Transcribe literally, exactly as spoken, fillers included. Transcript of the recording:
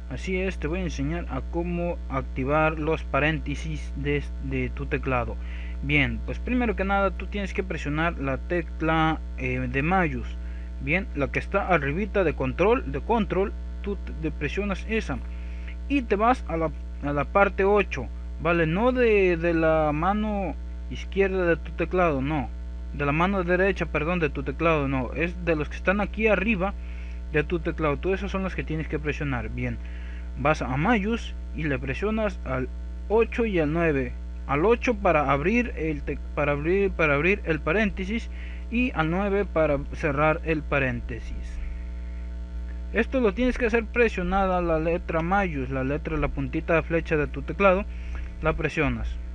Así es, te voy a enseñar a cómo activar los paréntesis de, de tu teclado. Bien, pues primero que nada tú tienes que presionar la tecla eh, de mayús. Bien, la que está arribita de control, de control, tú te presionas esa y te vas a la, a la parte ocho, vale, no de, de la mano izquierda de tu teclado, no, de la mano derecha, perdón, de tu teclado, no, es de los que están aquí arriba de tu teclado. Todos esos son los que tienes que presionar. Bien, vas a mayús y le presionas al ocho y al nueve. Al ocho para abrir el para abrir para abrir el paréntesis y al nueve para cerrar el paréntesis. Esto lo tienes que hacer presionada la letra mayús, la letra, la puntita de flecha de tu teclado, la presionas.